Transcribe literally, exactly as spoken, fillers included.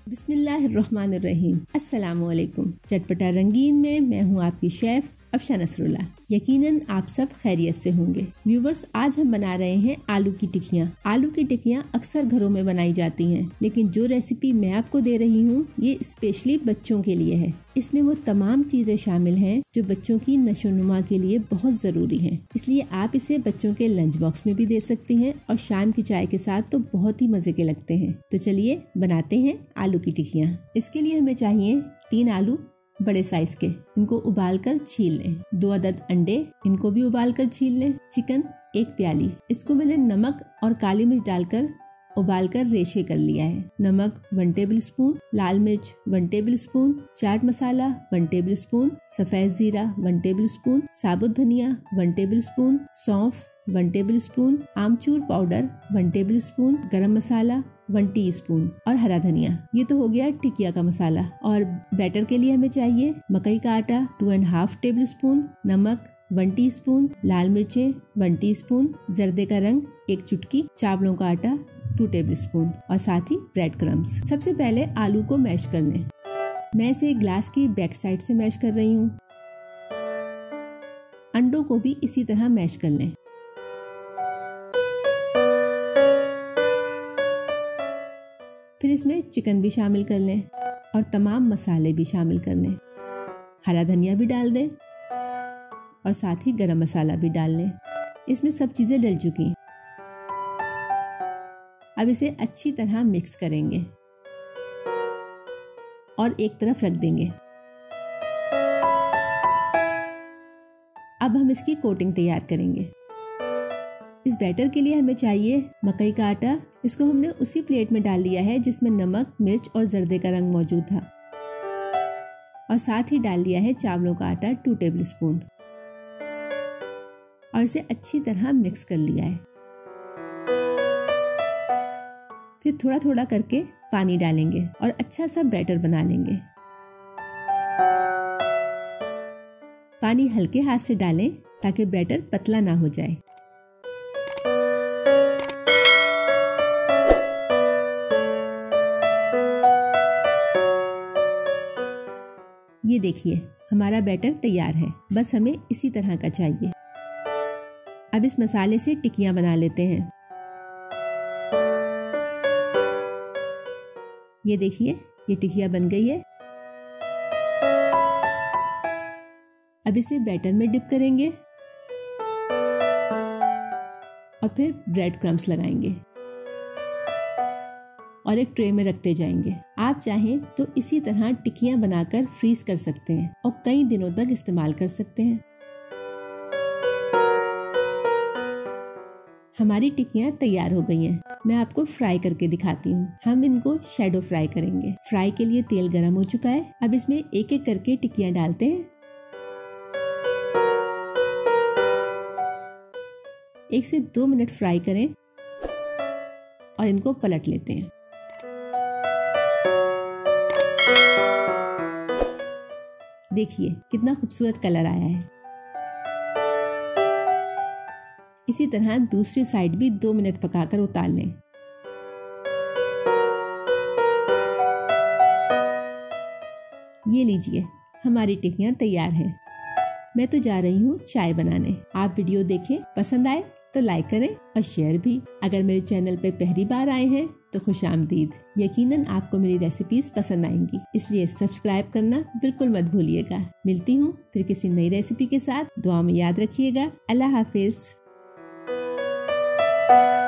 बिस्मिल्लाहिर्रहमानिर्रहीम। अस्सलामुअलैकुम। चटपटा रंगीन में मैं हूँ आपकी शेफ अफशा नसरुल्लाह। यकीनन आप सब खैरियत से होंगे। व्यूवर्स, आज हम बना रहे हैं आलू की टिक्कियाँ। आलू की टिक्कियाँ अक्सर घरों में बनाई जाती हैं, लेकिन जो रेसिपी मैं आपको दे रही हूँ ये स्पेशली बच्चों के लिए है। इसमें वो तमाम चीजें शामिल हैं जो बच्चों की नशोनुमा के लिए बहुत जरूरी हैं। इसलिए आप इसे बच्चों के लंच बॉक्स में भी दे सकती हैं और शाम की चाय के साथ तो बहुत ही मजे के लगते हैं। तो चलिए बनाते हैं आलू की टिक्कियाँ। इसके लिए हमें चाहिए तीन आलू बड़े साइज के, इनको उबाल कर छील लें। दो अदद अंडे, इनको भी उबाल कर छील लें। चिकन एक प्याली, इसको मैंने नमक और काली मिर्च डालकर उबाल कर रेशे कर लिया है। नमक वन टेबल स्पून, लाल मिर्च वन टेबल स्पून, चाट मसाला वन टेबल स्पून, सफेद जीरा वन टेबल स्पून, साबुत धनिया वन टेबल स्पून, सौंफ वन टेबल स्पून, आमचूर पाउडर वन टेबल स्पून, गरम मसाला वन टीस्पून और हरा धनिया। ये तो हो गया टिकिया का मसाला। और बैटर के लिए हमें चाहिए मकई का आटा two and half tablespoon, नमक वन टीस्पून, लाल मिर्चें वन टीस्पून, जर्दे का रंग एक चुटकी, चावलों का आटा टू टेबल स्पून और साथ ही ब्रेड क्रम्स। सबसे पहले आलू को मैश कर लें। मैं इसे ग्लास की बैक साइड से मैश कर रही हूँ। अंडों को भी इसी तरह मैश कर लें। फिर इसमें चिकन भी शामिल कर लें और तमाम मसाले भी शामिल कर लें। हरा धनिया भी डाल दें और साथ ही गरम मसाला भी डाल लें। इसमें सब चीजें डल चुकी हैं। अब इसे अच्छी तरह मिक्स करेंगे और एक तरफ रख देंगे। अब हम इसकी कोटिंग तैयार करेंगे। इस बैटर के लिए हमें चाहिए मकई का आटा। इसको हमने उसी प्लेट में डाल लिया है जिसमें नमक, मिर्च और जर्दे का रंग मौजूद था और साथ ही डाल लिया है चावलों का आटा टू टेबल स्पून और इसे अच्छी तरह मिक्स कर लिया है। फिर थोड़ा थोड़ा करके पानी डालेंगे और अच्छा सा बैटर बना लेंगे। पानी हल्के हाथ से डालें ताकि बैटर पतला ना हो जाए। ये देखिए, हमारा बैटर तैयार है। बस हमें इसी तरह का चाहिए। अब इस मसाले से टिक्कियां बना लेते हैं। ये देखिए, ये टिक्कियां बन गई है। अब इसे बैटर में डिप करेंगे और फिर ब्रेड क्रम्स लगाएंगे और एक ट्रे में रखते जाएंगे। आप चाहें तो इसी तरह टिक्कियां बनाकर फ्रीज कर सकते हैं और कई दिनों तक इस्तेमाल कर सकते हैं। हमारी टिक्कियां तैयार हो गई हैं। मैं आपको फ्राई करके दिखाती हूँ। हम इनको शैडो फ्राई करेंगे। फ्राई के लिए तेल गरम हो चुका है। अब इसमें एक एक करके टिक्कियां डालते हैं। एक से दो मिनट फ्राई करें और इनको पलट लेते हैं। देखिए कितना खूबसूरत कलर आया है। इसी तरह दूसरी साइड भी दो मिनट पकाकर उतार लें। ये लीजिए, हमारी टिक्कियां तैयार हैं। मैं तो जा रही हूँ चाय बनाने। आप वीडियो देखें, पसंद आए तो लाइक करें और शेयर भी। अगर मेरे चैनल पे पहली बार आए हैं तो खुशामदीद। यकीनन आपको मेरी रेसिपीज पसंद आएंगी, इसलिए सब्सक्राइब करना बिल्कुल मत भूलिएगा। मिलती हूँ फिर किसी नई रेसिपी के साथ। दुआ में याद रखिएगा। अल्लाह हाफिज।